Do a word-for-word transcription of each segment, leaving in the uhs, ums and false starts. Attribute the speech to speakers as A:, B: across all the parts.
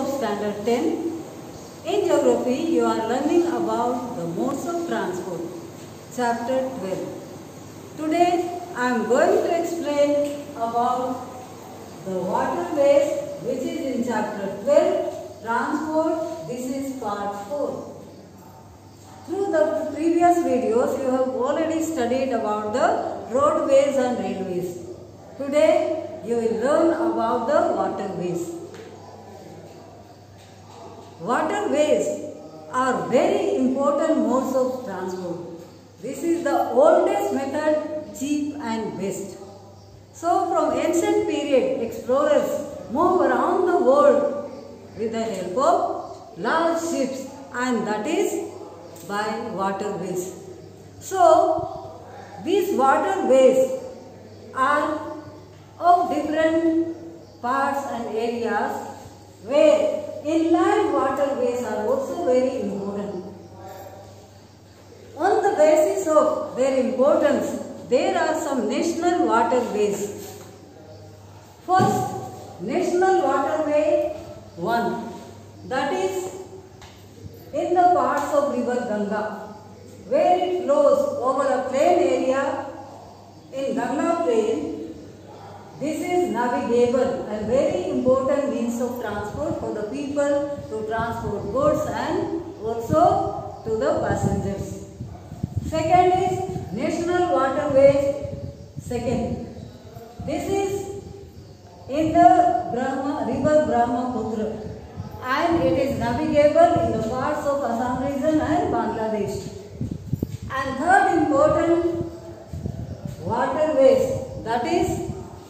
A: of Standard ten. In Geography, you are learning about the modes of transport, Chapter twelve. Today, I am going to explain about the waterways, which is in Chapter twelve, Transport. This is Part four. Through the previous videos, you have already studied about the roadways and railways. Today, you will learn about the waterways. Waterways are very important modes of transport. This is the oldest method, cheap and best. So, from ancient period, explorers move around the world with the help of large ships, and that is by waterways. So, these waterways are of different parts and areas, where inland waterways are also very important. On the basis of their importance, there are some national waterways. First, National Waterway one, that is in the parts of river Ganga, where it flows over a plain area in Ganga plain. This is navigable and very important means of transport for the people to transport goods and also to the passengers. Second is National Waterway second. This is in the Brahma, river Brahmaputra, and it is navigable in the parts of Assam region and Bangladesh. And third important waterways, that is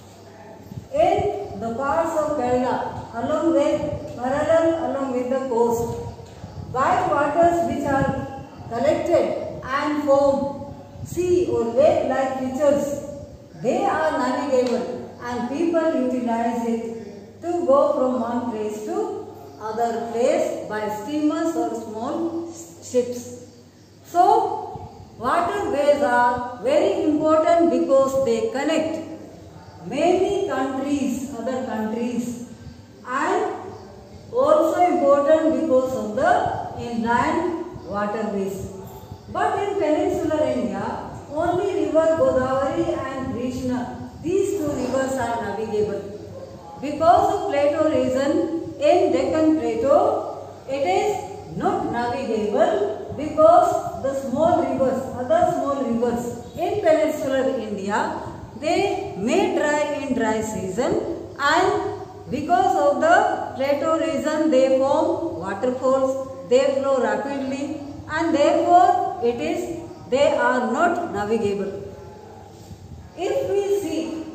A: in the parts of Kerala, along with parallel along with the coast, by waters which are collected and form sea or lake-like features, they are navigable and people utilize it to go from one place to other place by steamers or small ships. So, waterways are very important because they connect many countries, other countries, and also important because of the inland waterways. But in peninsular India, only river Godavari and Krishna, these two rivers are navigable. Because of plateau region in Deccan Plateau, it is not navigable because the small rivers, other small rivers in peninsular India, they may dry in dry season, and because of the plateau region they form waterfalls, they flow rapidly, and therefore it is they are not navigable. If we see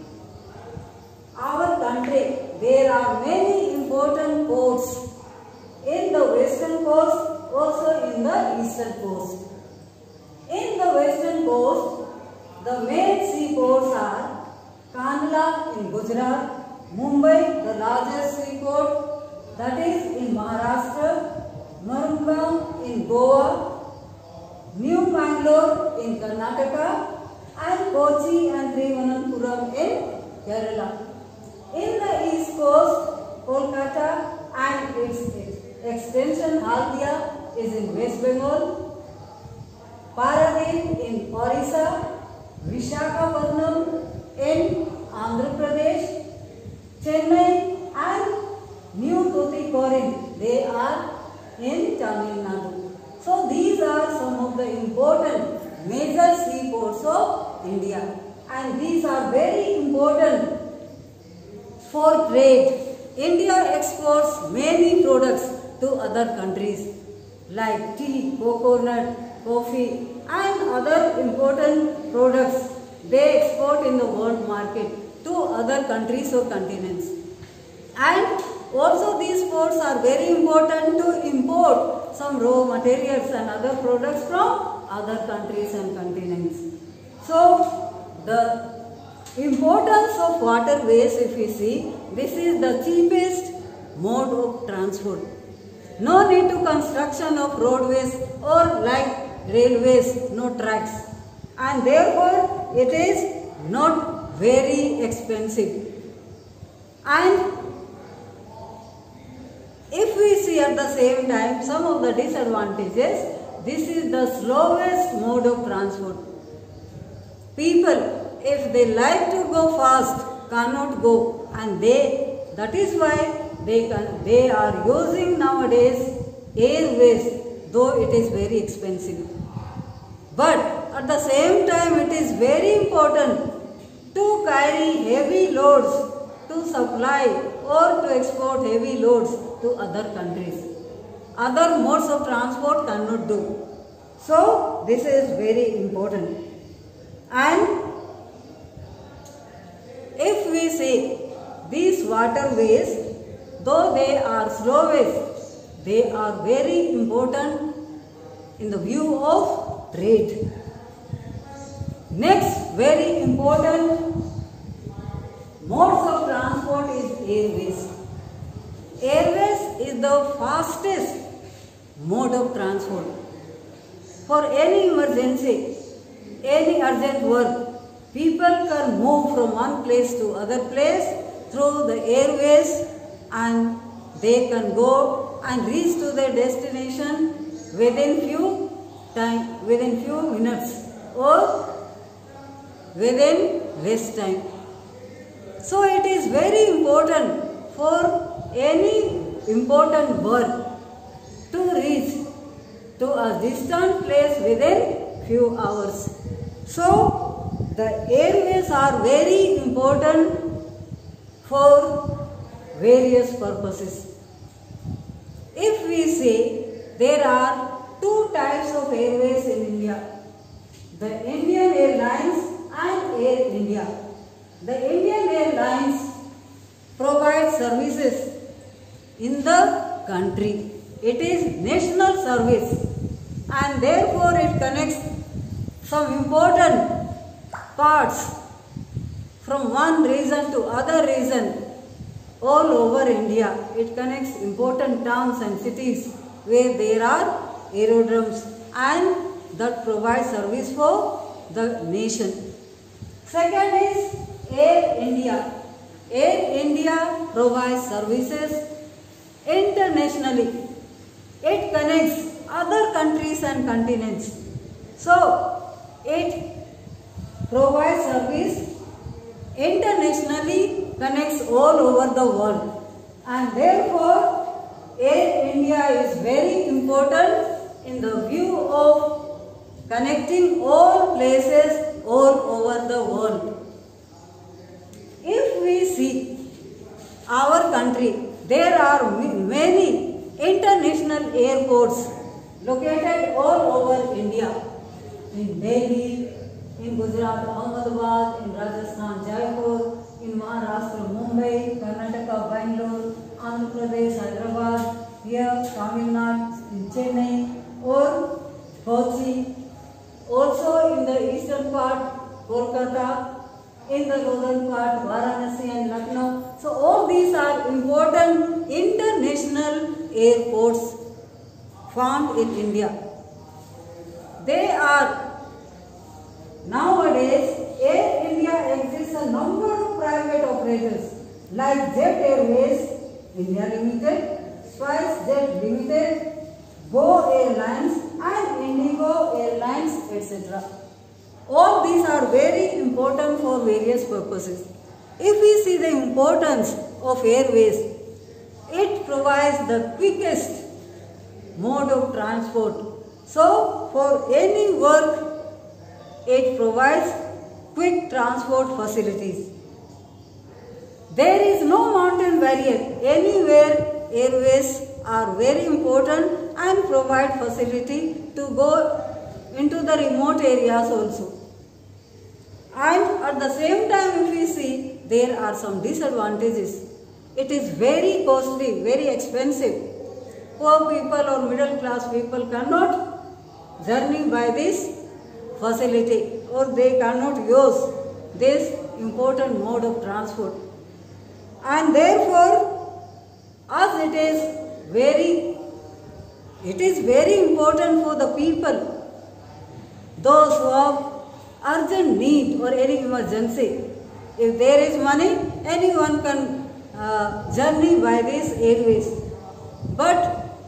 A: our country, there are many important ports in the western coast, also in the eastern coast. In the western coast, the main seaports are Kandla in Gujarat, Mumbai, the largest seaport, that is in Maharashtra, Murangam in Goa, New Mangalore in Karnataka, and Kochi and Thiruvananthapuram in Kerala. In the east coast, Kolkata and its extension Haldia is in West Bengal, Paradip in Orissa, Visakhapatnam in Andhra Pradesh, Chennai and New Tuticorin, they are in Tamil Nadu. So these are some of the important major seaports of India, and these are very important for trade. India exports many products to other countries like tea, coconut, coffee and other important products they export in the world market to other countries or continents. And also these ports are very important to import some raw materials and other products from other countries and continents. So the importance of waterways, if we see, this is the cheapest mode of transport. No need to construction of roadways or like railways, no tracks, and therefore it is not very expensive. And if at the same time some of the disadvantages. This is the slowest mode of transport. People, if they like to go fast, cannot go, and they that is why they can they are using nowadays airways, though it is very expensive. But at the same time it is very important to carry heavy loads, to supply or to export heavy loads to other countries. Other modes of transport cannot do. So this is very important. And if we see these waterways, though they are slowest, they are very important in the view of trade. Next very important modes of transport is airways. Airways is the fastest mode of transport. For any emergency, any urgent work, people can move from one place to other place through the airways, and they can go and reach to their destination within few time, within few minutes or within less time. So it is very important for any important work to reach to a distant place within few hours. So the airways are very important for various purposes. If we say there are two types of airways in India, the Indian Airlines and Air India. The Indian Airlines provide services in the country. It is national service, and therefore it connects some important parts from one region to other region all over India. It connects important towns and cities where there are aerodromes, and that provide service for the nation. Second is Air India. Air India provides services internationally. It connects other countries and continents. So, it provides service internationally, connects all over the world, and therefore Air India is very important in the view of connecting all places all over the world. If we see our country, there are many international airports located all over India. In Delhi, in Gujarat, Ahmedabad, in Rajasthan, Jaipur, in Maharashtra, Mumbai, Karnataka, Bangalore, Andhra Pradesh, Hyderabad, here Tamil Nadu, in Chennai or Kochi, also in the eastern part, Kolkata, in the northern part, Varanasi and Lucknow. So all these are important international airports found in India. They are nowadays, Air India exists a number of private operators like Jet Airways India Limited, SpiceJet Limited, Go Airlines and Indigo Airlines, et cetera. All these are very important for various purposes. If we see the importance of airways, it provides the quickest mode of transport. So, for any work, it provides quick transport facilities. There is no mountain barrier. Anywhere, airways are very important and provide facility to go into the remote areas also. And at the same time, if we see, there are some disadvantages. It is very costly, very expensive. Poor people or middle class people cannot journey by this facility, or they cannot use this important mode of transport. And therefore, as it is very, it is very important for the people, those who have urgent need or any emergency. If there is money, anyone can uh, journey by these airways. But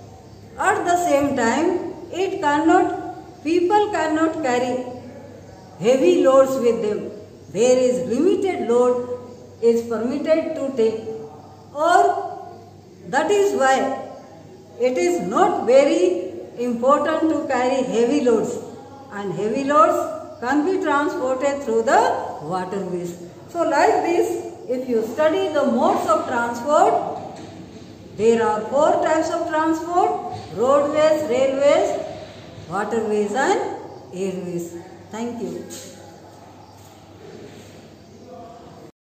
A: At the same time, it cannot, people cannot carry heavy loads with them. There is limited load is permitted to take, or that is why it is not very important to carry heavy loads, and heavy loads can be transported through the waterways. So like this, if you study the modes of transport, there are four types of transport: roadways, railways, waterways and airways. Thank you.